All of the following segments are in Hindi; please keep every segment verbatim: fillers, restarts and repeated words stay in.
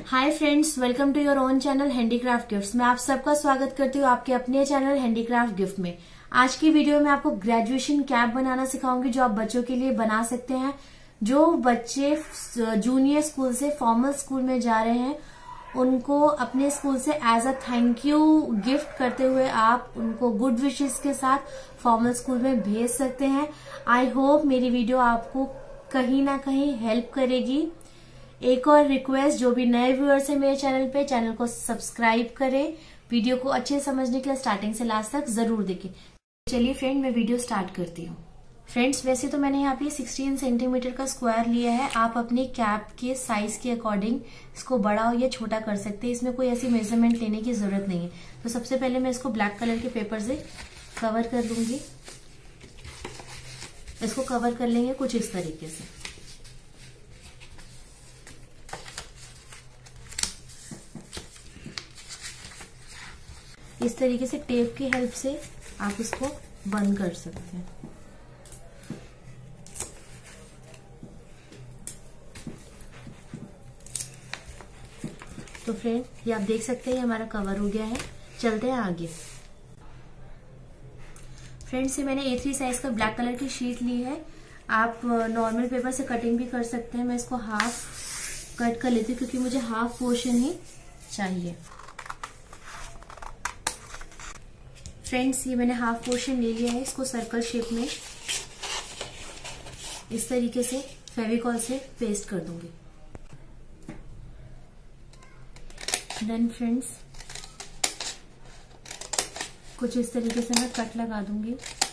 Hi friends, welcome to your own channel handicraft gifts. मैं आप सबका स्वागत करती हूँ आपके अपने चैनल हैंडीक्राफ्ट गिफ्ट में। आज की वीडियो में आपको ग्रेजुएशन कैप बनाना सिखाऊंगी जो आप बच्चों के लिए बना सकते हैं। जो बच्चे जूनियर स्कूल से फॉर्मल स्कूल में जा रहे हैं उनको अपने स्कूल से as a thank you gift करते हुए आप उनको गुड विशेस के साथ फॉर्मल स्कूल में भेज सकते हैं। आई होप मेरी वीडियो आपको कहीं ना कहीं हेल्प करेगी। एक और रिक्वेस्ट, जो भी नए व्यूअर्स हैं मेरे चैनल पे, चैनल को सब्सक्राइब करें। वीडियो को अच्छे समझने के लिए स्टार्टिंग से लास्ट तक जरूर देखें। चलिए फ्रेंड, मैं वीडियो स्टार्ट करती हूँ। फ्रेंड्स, वैसे तो मैंने यहाँ पे सोलह सेंटीमीटर का स्क्वायर लिया है। आप अपने कैप के साइज के अकॉर्डिंग इसको बड़ा या छोटा कर सकते हैं। इसमें कोई ऐसी मेजरमेंट लेने की जरूरत नहीं है। तो सबसे पहले मैं इसको ब्लैक कलर के पेपर से कवर कर लूंगी। इसको कवर कर लेंगे कुछ इस तरीके से। इस तरीके से टेप की हेल्प से आप इसको बंद कर सकते हैं। तो फ्रेंड, ये आप देख सकते हैं, ये हमारा कवर हो गया है। चलते हैं आगे। फ्रेंड्स, ये मैंने ए थ्री साइज का ब्लैक कलर की शीट ली है। आप नॉर्मल पेपर से कटिंग भी कर सकते हैं। मैं इसको हाफ कट कर लेती हूँ क्योंकि मुझे हाफ पोर्शन ही चाहिए। फ्रेंड्स, ये मैंने हाफ पोर्शन ले लिया है। इसको सर्कल शेप में इस तरीके से फेविकॉल से पेस्ट कर दूंगी। देन फ्रेंड्स, कुछ इस तरीके से मैं कट लगा दूंगी।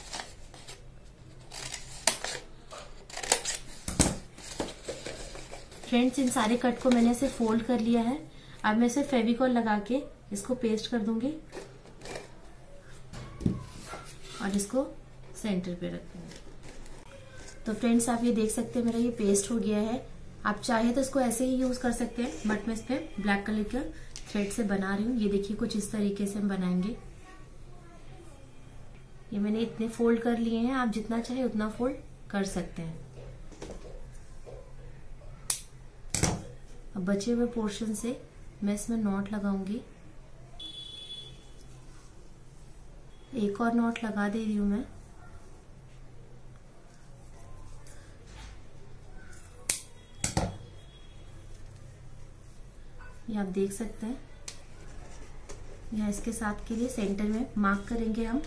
फ्रेंड्स, इन सारे कट को मैंने इसे फोल्ड कर लिया है। अब मैं इसे फेविकॉल लगा के इसको पेस्ट कर दूंगी और इसको सेंटर पे रखूंगी। तो फ्रेंड्स, आप ये देख सकते हैं मेरा ये पेस्ट हो गया है। आप चाहे तो इसको ऐसे ही यूज कर सकते हैं, बट मैं इस पे ब्लैक कलर का थ्रेड से बना रही हूँ। ये देखिए, कुछ इस तरीके से हम बनाएंगे। ये मैंने इतने फोल्ड कर लिए हैं। आप जितना चाहे उतना फोल्ड कर सकते हैं। अब बचे हुए पोर्शन से मैं इसमें नॉट लगाऊंगी। एक और नॉट लगा दे रही हूं मैं। ये आप देख सकते हैं। यहाँ इसके साथ के लिए सेंटर में मार्क करेंगे हम।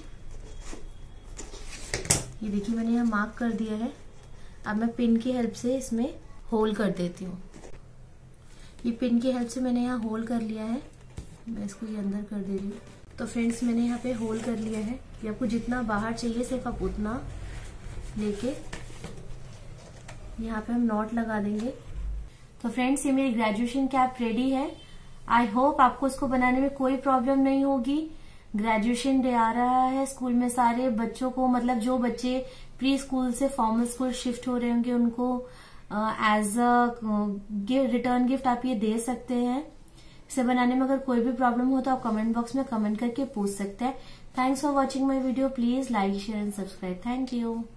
ये देखिए, मैंने यहाँ मार्क कर दिया है। अब मैं पिन की हेल्प से इसमें होल कर देती हूँ। ये पिन की हेल्प से मैंने यहाँ होल कर लिया है। मैं इसको ये अंदर कर दे रही हूँ। तो फ्रेंड्स, मैंने यहाँ पे होल कर लिया है। ये आपको जितना बाहर चाहिए सिर्फ आप उतना लेके यहाँ पे हम नॉट लगा देंगे। तो फ्रेंड्स, ये मेरी ग्रेजुएशन कैप रेडी है। आई होप आपको इसको बनाने में कोई प्रॉब्लम नहीं होगी। ग्रेजुएशन डे आ रहा है। स्कूल में सारे बच्चों को, मतलब जो बच्चे प्री स्कूल से फॉर्मल स्कूल शिफ्ट हो रहे होंगे, उनको एज अ रिटर्न गिफ्ट आप ये दे सकते हैं। इसे बनाने में अगर कोई भी प्रॉब्लम हो तो आप कमेंट बॉक्स में कमेंट करके पूछ सकते हैं। Thanks for watching my video. Please like, share and subscribe. Thank you.